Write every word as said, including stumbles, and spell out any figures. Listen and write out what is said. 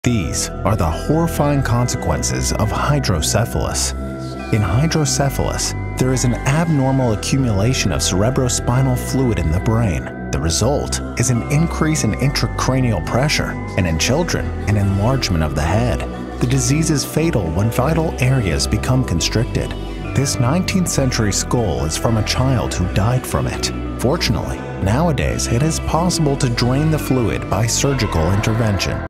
These are the horrifying consequences of hydrocephalus. In hydrocephalus, there is an abnormal accumulation of cerebrospinal fluid in the brain. The result is an increase in intracranial pressure, and in children, an enlargement of the head. The disease is fatal when vital areas become constricted. This nineteenth century skull is from a child who died from it. Fortunately, nowadays it is possible to drain the fluid by surgical intervention.